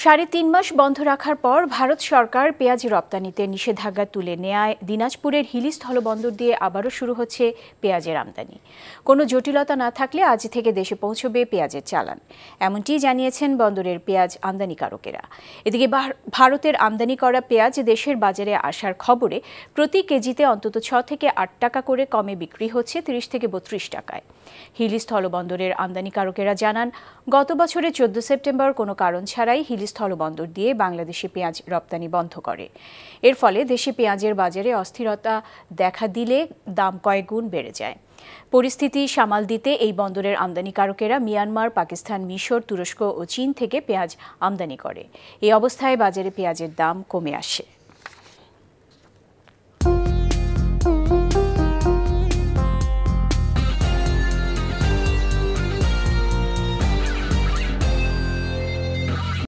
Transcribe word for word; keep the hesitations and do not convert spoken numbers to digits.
সাড়ে তিন মাস বন্ধ রাখার পর ভারত সরকার পেঁয়াজ রপ্তানিতে নিষেধাজ্ঞা তুলে নেয়ায় দিনাজপুরের হিলি স্থলবন্দর দিয়ে আবারও শুরু হচ্ছে পেঁয়াজের আমদানি। কোনো জটিলতা না থাকলে আজ থেকে দেশে পৌঁছবে পেঁয়াজের চালান, এমনটি জানিয়েছেন বন্দরের পেঁয়াজ আমদানিকারকেরা। এদিকে ভারতের আমদানি করা পেঁয়াজ দেশের বাজারে আসার খবরে প্রতি কেজিতে অন্তত ছ থেকে আট টাকা করে কমে বিক্রি হচ্ছে তিরিশ থেকে বত্রিশ টাকায়। হিলি স্থলবন্দরের আমদানিকারকেরা জানান, গত বছরের চোদ্দ সেপ্টেম্বর কোনো কারণ ছাড়াই হিলি স্থলবন্দর দিয়ে বাংলাদেশে পেঁয়াজ রপ্তানি বন্ধ করে। এর ফলে দেশে পেঁয়াজের বাজারে অস্থিরতা দেখা দিলে দাম কয়েক গুণ বেড়ে যায়। পরিস্থিতি সামাল দিতে এই বন্দরের আমদানিকারকেরা মিয়ানমার, পাকিস্তান, মিশর, তুরস্ক ও চীন থেকে পেঁয়াজ আমদানি করে। এই অবস্থায় বাজারে পেঁয়াজের দাম কমে আসে।